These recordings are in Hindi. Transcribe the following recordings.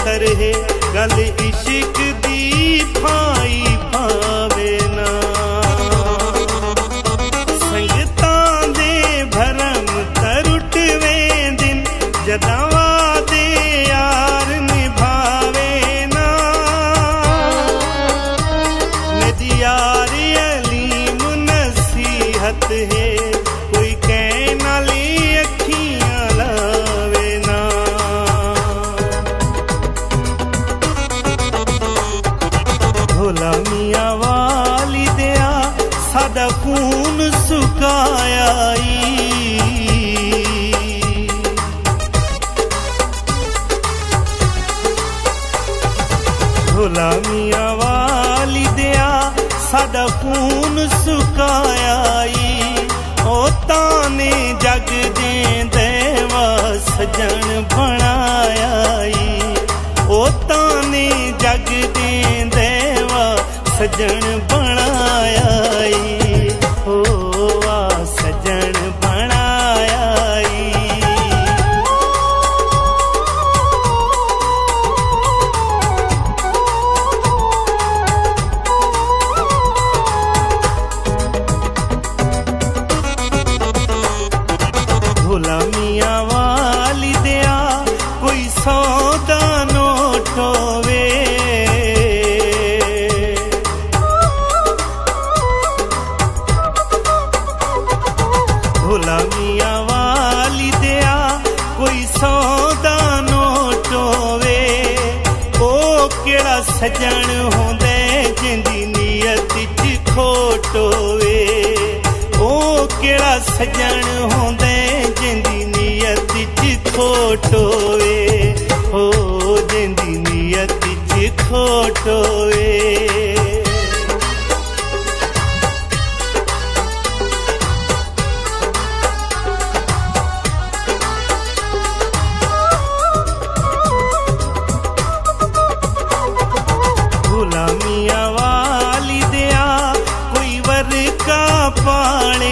बेसर है गल इश्क दी भाई भावे ना संगतां दे भरम तरुटवे दिन जदा वादे यार निभावे ना मेरी यार अलीम नसीहत है कोई कहना नाली अखियां लावे ना भोला मियां वाली दिया सादा खून सुकाया भोला मियां वाली दिया सादा खून सुकाया ओ ताने जग दे देवा सजन बनाया ओ ताने जग दे देवा सजन बनाया ओ आ सजन बनाया भोला मियां वाली दिया कोई सौदा नोट होवे भोला मियां वाली दिया कोई सौदा नोट होवे ओ केड़ा सजन होंदे जिंदी नीयत च खोट होवे ओ केड़ा सजन होंदे जिंदी नीयत च खोट होवे ओ जिंदी नीयत च खोट होवे भोला मियां वाली दिया कोई वर का पाले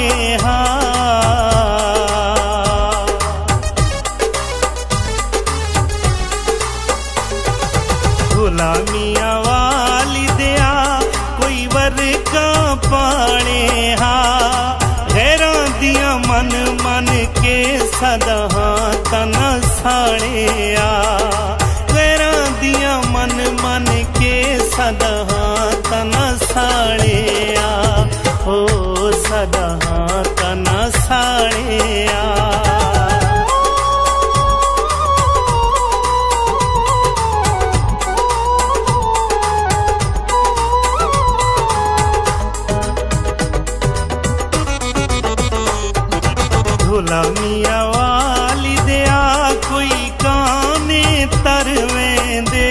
भोला मियां वाली दिया कोई वर का पाले गैरां दिया मन मन के सदा तना साड़े गैरां दिया मन मन के सदा तना साड़े ओ सदा तना साड़े भोला मियां वाली दिया कोई काने तरवें दे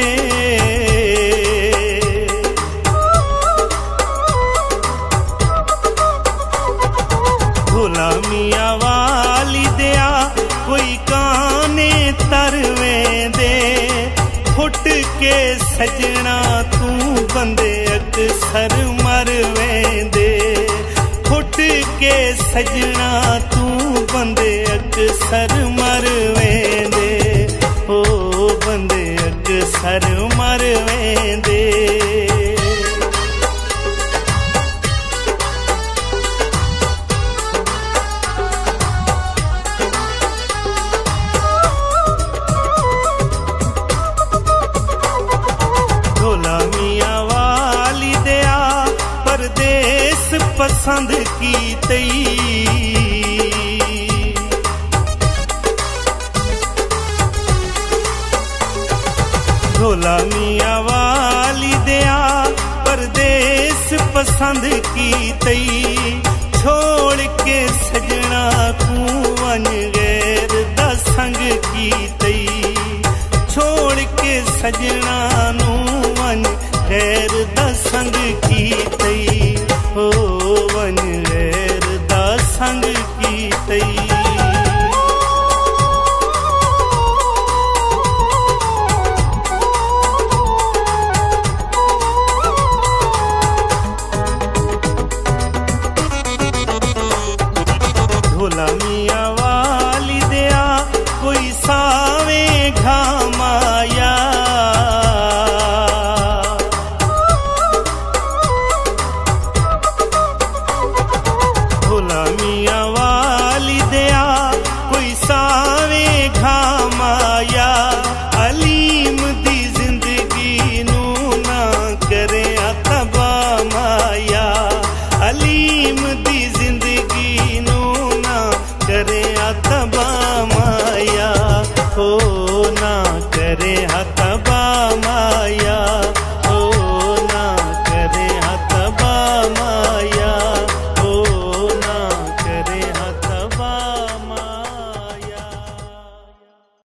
भोला मियां वाली दिया कोई काने तरवें दे फुट के सजना तू बंदे अक्सर मरवें दे फुट के सजना तू बंदे अक्सर मरवें दे ओ बंदे अक्सर मरवें दे भोला मियां वाली दिया परदेस पसंद की तई भोला मियां वाली दिया परदेस पसंद की तई छोड़ के सजना कुवन गैर दा संग की तई छोड़ के सजना नू वन गैर दा संग की तई ओ वन गैर दा संग की तई भोला मियां वाली दिया कोई सावे घामाया बा माई